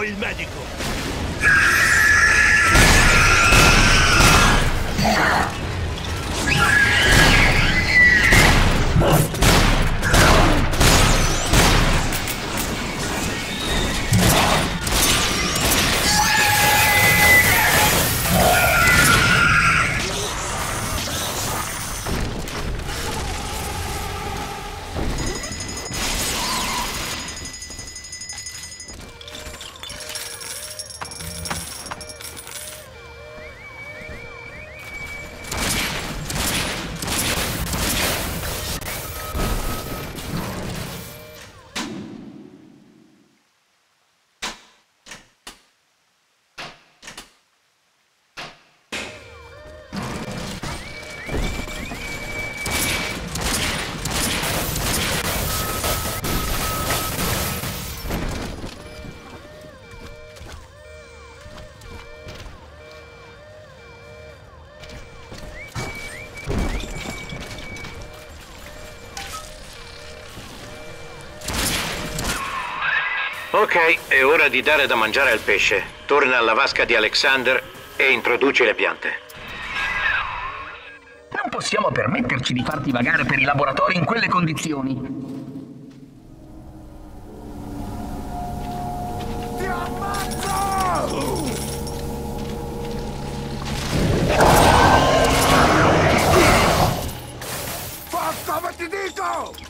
Chiamo il medico! Ok, è ora di dare da mangiare al pesce. Torna alla vasca di Alexander e introduci le piante. Non possiamo permetterci di farti vagare per i laboratori in quelle condizioni. Ti ammazzo! Fa come ti dico!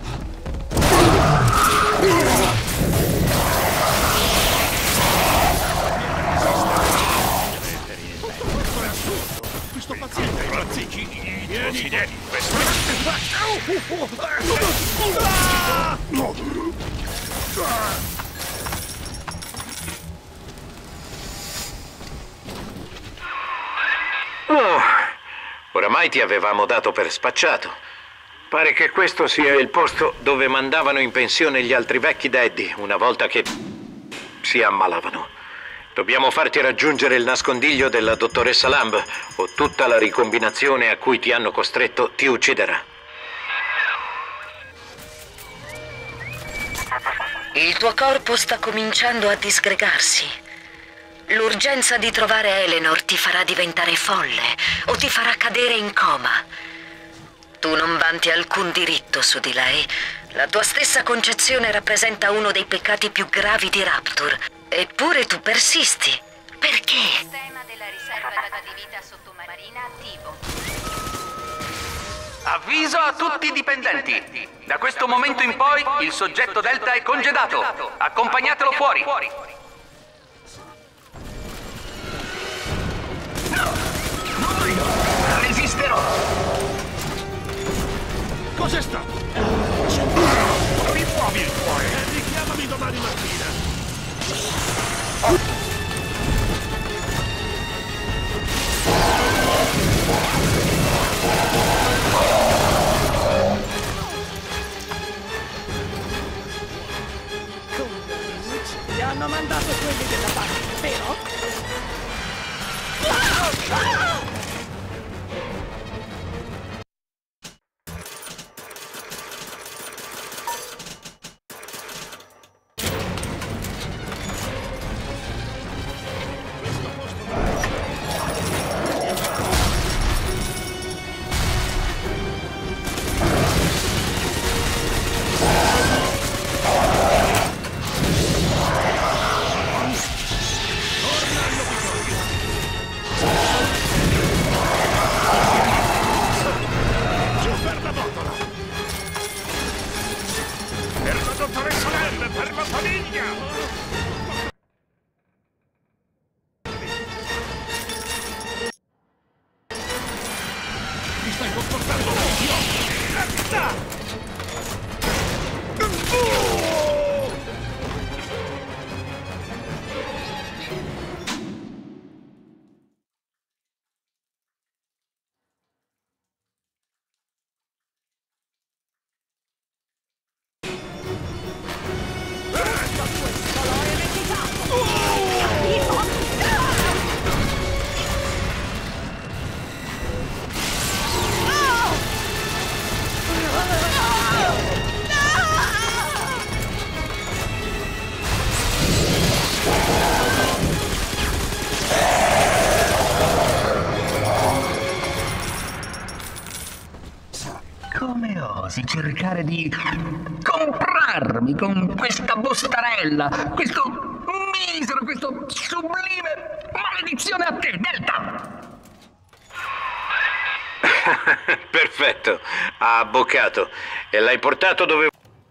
Questo paziente è impazzito! Vieni! Oh, oramai ti avevamo dato per spacciato. Pare che questo sia il posto dove mandavano in pensione gli altri vecchi daddy una volta che si ammalavano. Dobbiamo farti raggiungere il nascondiglio della dottoressa Lamb o tutta la ricombinazione a cui ti hanno costretto ti ucciderà. Il tuo corpo sta cominciando a disgregarsi. L'urgenza di trovare Eleanor ti farà diventare folle o ti farà cadere in coma. Tu non vanti alcun diritto su di lei. La tua stessa concezione rappresenta uno dei peccati più gravi di Rapture. Eppure tu persisti. Perché? Sistema della riserva data di vita sottomarina attivo. Avviso a tutti i dipendenti. Da questo momento in poi il soggetto Delta è congedato. Accompagnatelo fuori. Resisterò! Cos'è stato? Rimuovi il cuore e richiamami domani mattina! Ti hanno mandato quelli della banca, vero? pensare di comprarmi con questa bustarella, questo misero, questo sublime maledizione a te, Delta! Perfetto, ha abboccato. E l'hai portato dove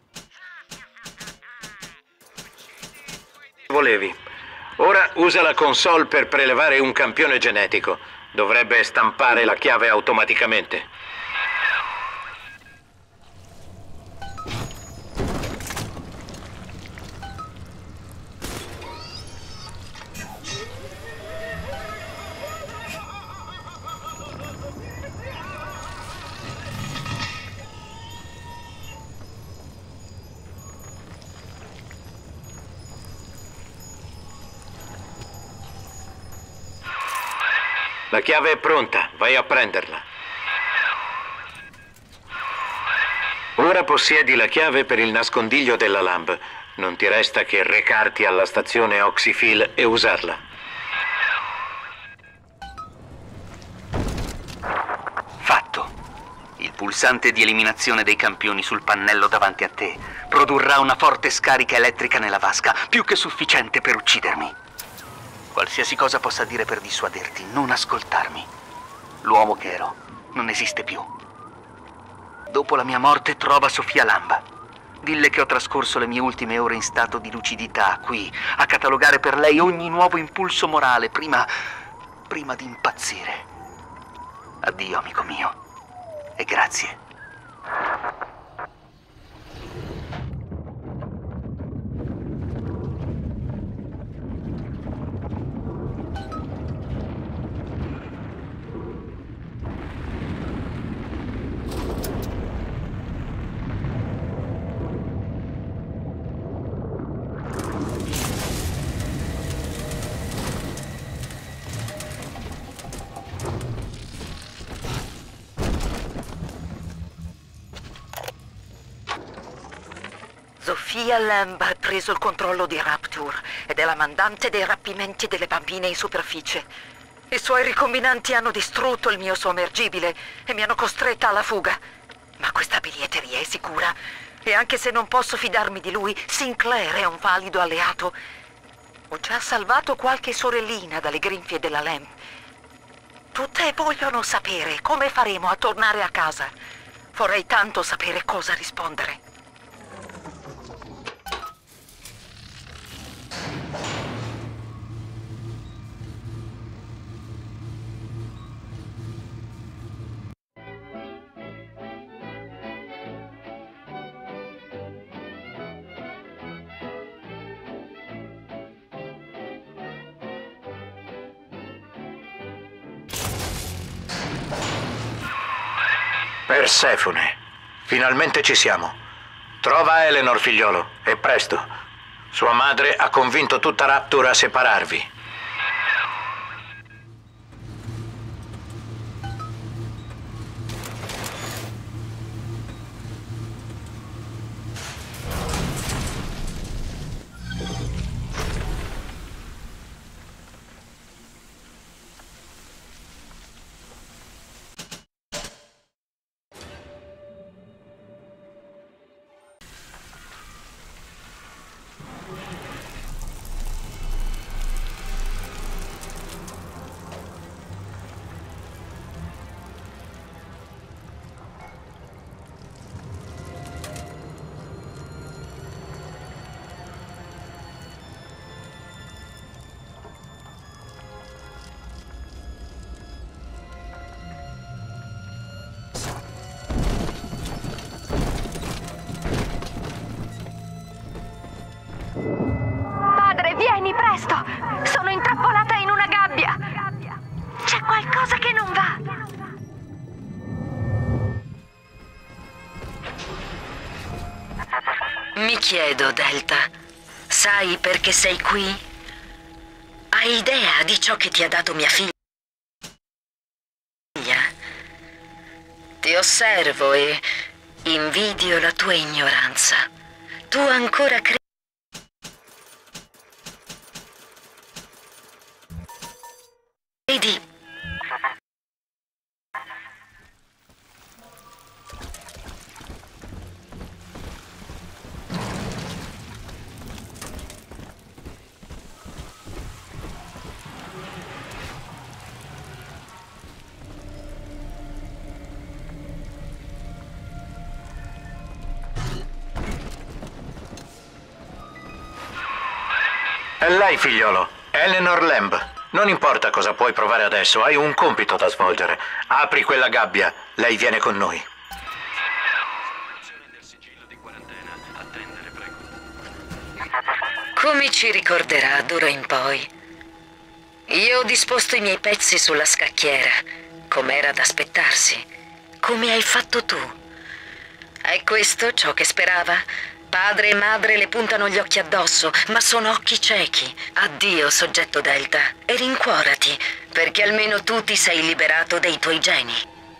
volevi. Ora usa la console per prelevare un campione genetico. Dovrebbe stampare la chiave automaticamente. La chiave è pronta, vai a prenderla. Ora possiedi la chiave per il nascondiglio della LAMB. Non ti resta che recarti alla stazione Oxyphil e usarla. Fatto. Il pulsante di eliminazione dei campioni sul pannello davanti a te produrrà una forte scarica elettrica nella vasca, più che sufficiente per uccidermi. Qualsiasi cosa possa dire per dissuaderti, non ascoltarmi. L'uomo che ero non esiste più. Dopo la mia morte trova Sofia Lamba. Dille che ho trascorso le mie ultime ore in stato di lucidità, qui, a catalogare per lei ogni nuovo impulso morale, prima di impazzire. Addio, amico mio. E grazie. Sofia Lamb ha preso il controllo di Rapture ed è la mandante dei rapimenti delle bambine in superficie. I suoi ricombinanti hanno distrutto il mio sommergibile e mi hanno costretta alla fuga. Ma questa biglietteria è sicura e anche se non posso fidarmi di lui, Sinclair è un valido alleato. Ho già salvato qualche sorellina dalle grinfie della Lamb. Tutte vogliono sapere come faremo a tornare a casa. Vorrei tanto sapere cosa rispondere. Persefone, finalmente ci siamo. Trova Eleanor, figliolo, e presto. Sua madre ha convinto tutta Rapture a separarvi. Padre, vieni presto! Sono intrappolata in una gabbia! C'è qualcosa che non va! Mi chiedo, Delta, sai perché sei qui? Hai idea di ciò che ti ha dato mia figlia? Ti osservo e invidio la tua ignoranza. Tu ancora credi? È lei, figliolo. Eleanor Lamb. Non importa cosa puoi provare adesso, hai un compito da svolgere. Apri quella gabbia, lei viene con noi. Come ci ricorderà d'ora in poi? Io ho disposto i miei pezzi sulla scacchiera, come era da aspettarsi, come hai fatto tu. È questo ciò che sperava? Padre e madre le puntano gli occhi addosso, ma sono occhi ciechi. Addio, soggetto Delta, e rincuorati, perché almeno tu ti sei liberato dei tuoi geni.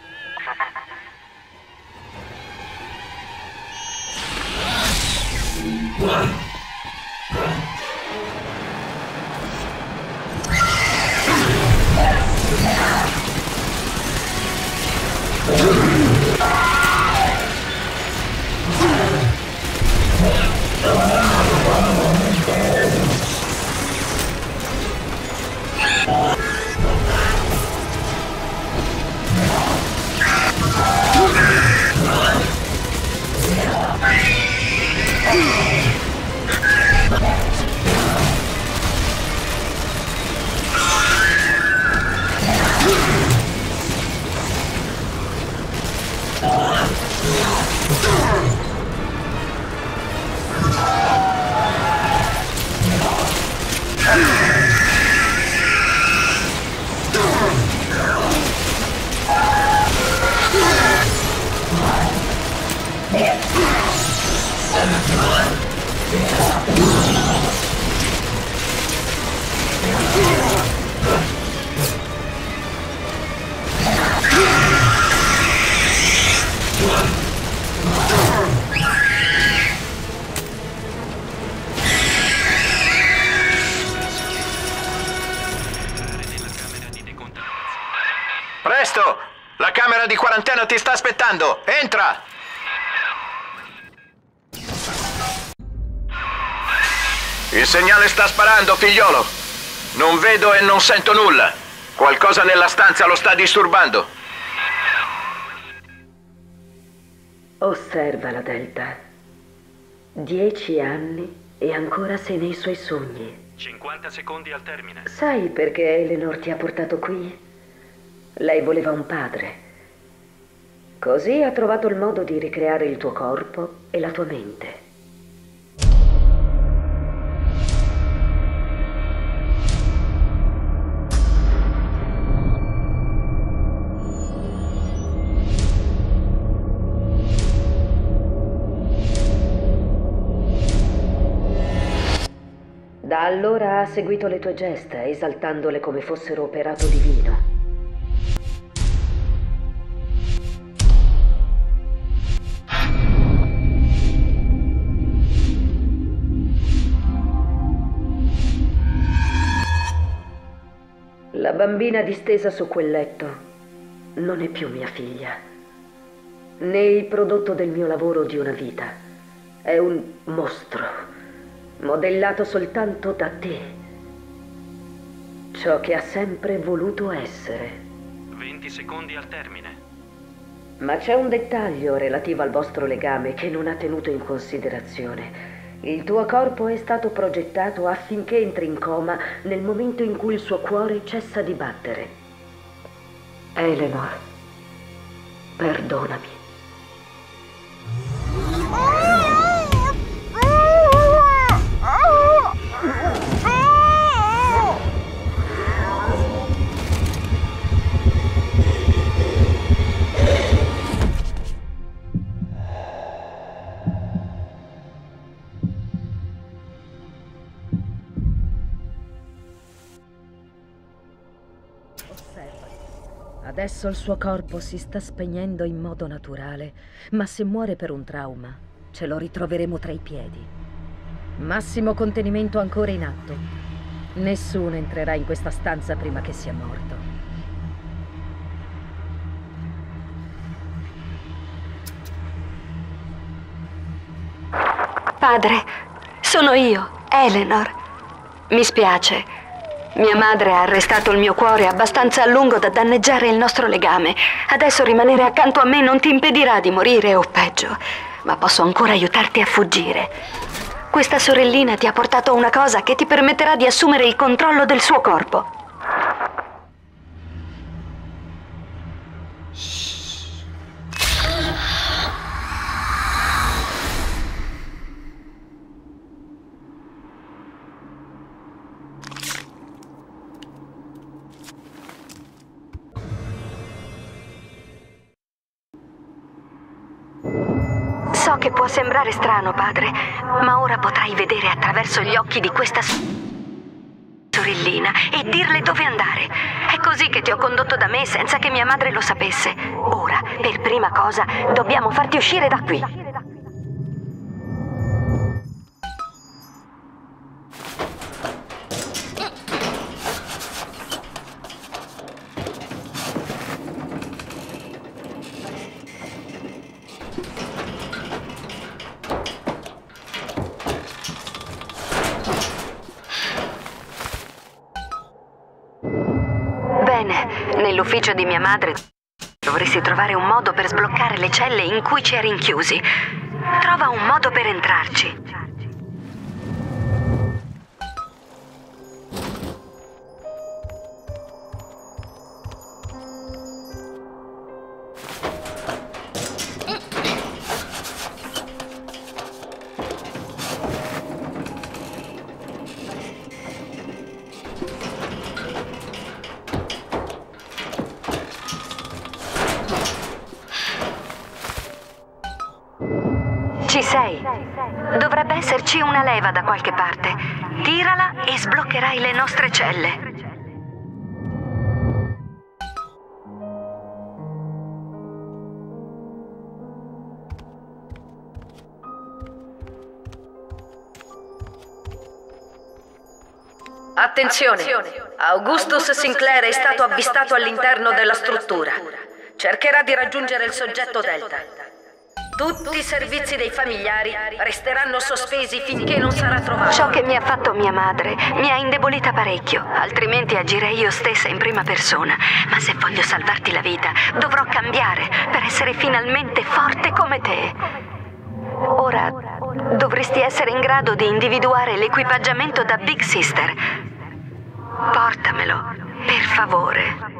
Presto! La camera di quarantena ti sta aspettando! Entra! Il segnale sta sparando, figliolo! Non vedo e non sento nulla! Qualcosa nella stanza lo sta disturbando! Osservala, Delta. 10 anni e ancora sei nei suoi sogni. 50 secondi al termine. Sai perché Eleanor ti ha portato qui? Lei voleva un padre. Così ha trovato il modo di ricreare il tuo corpo e la tua mente. Da allora ha seguito le tue gesta, esaltandole come fossero operato divino. La bambina distesa su quel letto non è più mia figlia, né il prodotto del mio lavoro di una vita. È un mostro, modellato soltanto da te. Ciò che ha sempre voluto essere. 20 secondi al termine. Ma c'è un dettaglio relativo al vostro legame che non ha tenuto in considerazione. Il tuo corpo è stato progettato affinché entri in coma nel momento in cui il suo cuore cessa di battere. Eleanor, perdonami. Adesso il suo corpo si sta spegnendo in modo naturale, ma se muore per un trauma, ce lo ritroveremo tra i piedi. Massimo contenimento ancora in atto. Nessuno entrerà in questa stanza prima che sia morto. Padre, sono io, Eleanor. Mi spiace. Mia madre ha arrestato il mio cuore abbastanza a lungo da danneggiare il nostro legame. Adesso rimanere accanto a me non ti impedirà di morire o peggio, ma posso ancora aiutarti a fuggire. questa sorellina ti ha portato una cosa che ti permetterà di assumere il controllo del suo corpo. So che può sembrare strano, padre, ma ora potrai vedere attraverso gli occhi di questa sorellina e dirle dove andare. È così che ti ho condotto da me senza che mia madre lo sapesse. Ora, per prima cosa, dobbiamo farti uscire da qui. Nell'ufficio di mia madre dovresti trovare un modo per sbloccare le celle in cui ci è rinchiusi. Trova un modo per entrarci. Ci sei. Dovrebbe esserci una leva da qualche parte. Tirala e sbloccherai le nostre celle. Attenzione! Augustus Sinclair è stato avvistato all'interno della struttura. Cercherà di raggiungere il soggetto Delta. Tutti i servizi dei familiari resteranno sospesi finché non sarà trovato. Ciò che mi ha fatto mia madre mi ha indebolita parecchio, altrimenti agirei io stessa in prima persona. Ma se voglio salvarti la vita, dovrò cambiare per essere finalmente forte come te. Ora dovresti essere in grado di individuare l'equipaggiamento da Big Sister. Portamelo, per favore.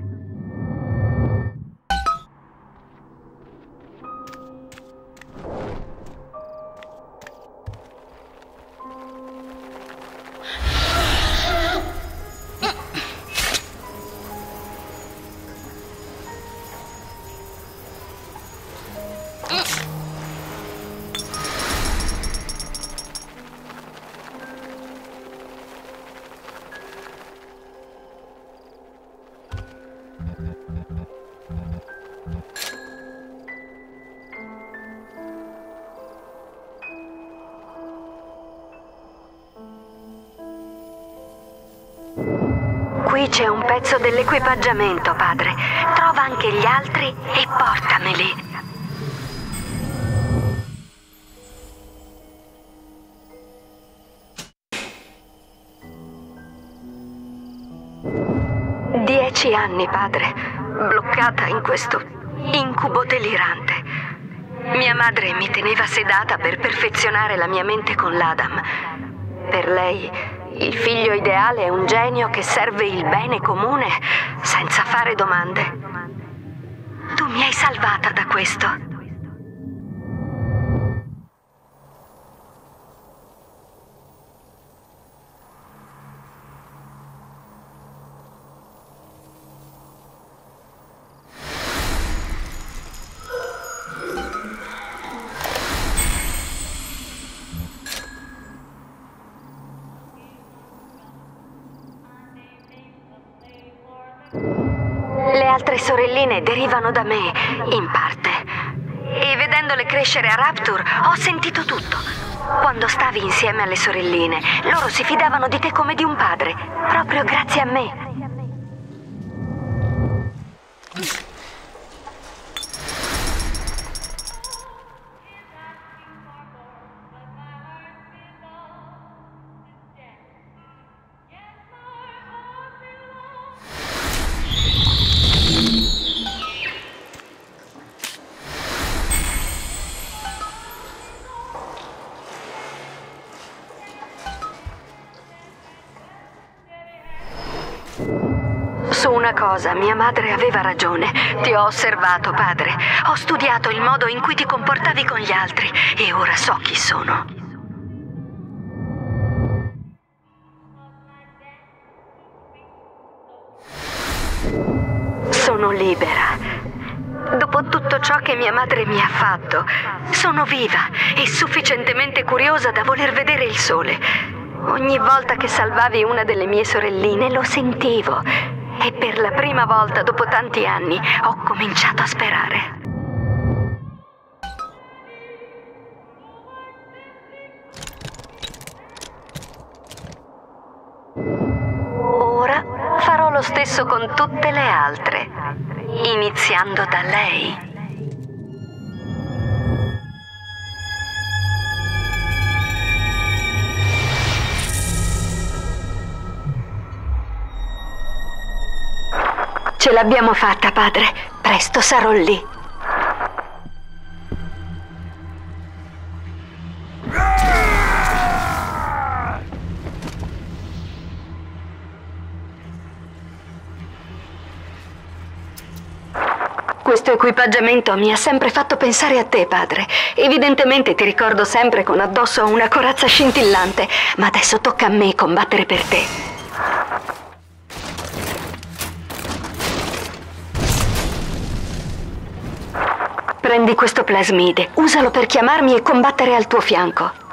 Qui c'è un pezzo dell'equipaggiamento, padre. Trova anche gli altri e portameli. Dieci anni, padre, bloccata in questo incubo delirante. Mia madre mi teneva sedata per perfezionare la mia mente con l'Adam. Per lei il figlio ideale è un genio che serve il bene comune senza fare domande. Tu mi hai salvata da questo. Le altre sorelline derivano da me, in parte. E vedendole crescere a Rapture, ho sentito tutto. Quando stavi insieme alle sorelline, loro si fidavano di te come di un padre, proprio grazie a me. Su una cosa, mia madre aveva ragione. Ti ho osservato, padre. Ho studiato il modo in cui ti comportavi con gli altri e ora so chi sono. Sono libera. Dopo tutto ciò che mia madre mi ha fatto, sono viva e sufficientemente curiosa da voler vedere il sole. Ogni volta che salvavi una delle mie sorelline lo sentivo e per la prima volta dopo tanti anni ho cominciato a sperare. Ora farò lo stesso con tutte le altre, iniziando da lei. Ce l'abbiamo fatta, padre. Presto sarò lì. Questo equipaggiamento mi ha sempre fatto pensare a te, padre. Evidentemente ti ricordo sempre con addosso una corazza scintillante, ma adesso tocca a me combattere per te. Prendi questo plasmide, usalo per chiamarmi e combattere al tuo fianco.